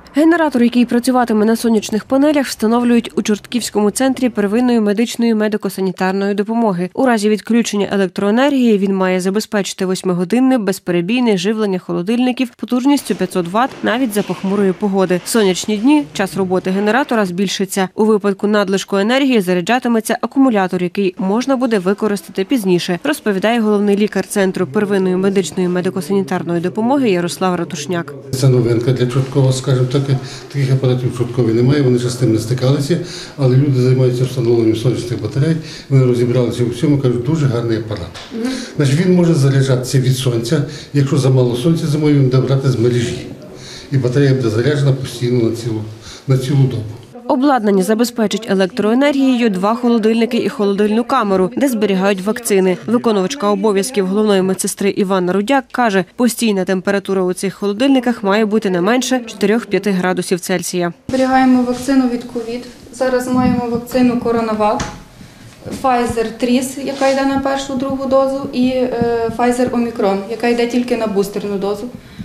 Генератор, який працюватиме на сонячних панелях, встановлюють у Чортківському центрі первинної медичної медико-санітарної допомоги. У разі відключення електроенергії він має забезпечити 8-годинне безперебійне живлення холодильників потужністю 500 Вт навіть за похмурої погоди. В сонячні дні час роботи генератора збільшиться. У випадку надлишку енергії заряджатиметься акумулятор, який можна буде використати пізніше, розповідає головний лікар Центру первинної медичної медико-санітарної допомоги Ярослав Ратушняк. Це новинка для Чорткова, скажімо так. Таких апаратів в Чорткові немає, вони ще з тим не стикалися, але люди займаються встановленням сонячних батарей, вони розібралися у всьому, кажуть, дуже гарний апарат. Значить, він може заряджатися від сонця, якщо замало сонця зимою, він буде брати з мережі. І батарея буде заряджена постійно на цілу добу. Обладнання забезпечить електроенергією 2 холодильники і холодильну камеру, де зберігають вакцини. Виконувачка обов'язків головної медсестри Іванна Рудяк каже, постійна температура у цих холодильниках має бути не менше 4-5 градусів Цельсія. Зберігаємо вакцину від ковід. Зараз маємо вакцину Коронавак, Pfizer Тріс, яка йде на першу, другу дозу, і Pfizer Омікрон, яка йде тільки на бустерну дозу.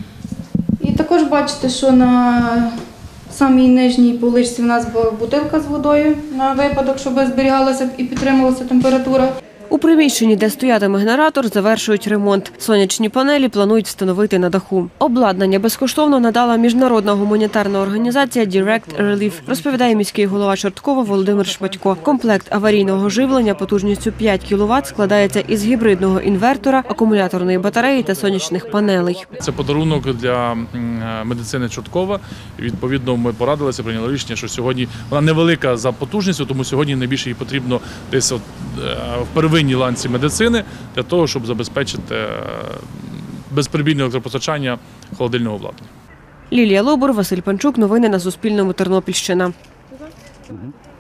І також бачите, що на самій нижній поличці в нас була бутилка з водою на випадок, щоб зберігалася і підтримувалася температура. У приміщенні, де стоятиме генератор, завершують ремонт. Сонячні панелі планують встановити на даху. Обладнання безкоштовно надала міжнародна гуманітарна організація Direct Relief, розповідає міський голова Чорткова Володимир Шматько. Комплект аварійного живлення потужністю 5 кВт складається із гібридного інвертора, акумуляторної батареї та сонячних панелей. Це подарунок для медицини Чорткова. Відповідно, ми порадилися, прийняли рішення, що сьогодні вона невелика за потужністю, тому сьогодні найбільше їй потрібно десь в первинній ланці медицини для того, щоб забезпечити безперебійне електропостачання холодильного обладнання. Лілія Лобур, Василь Панчук. Новини на Суспільному. Тернопільщина.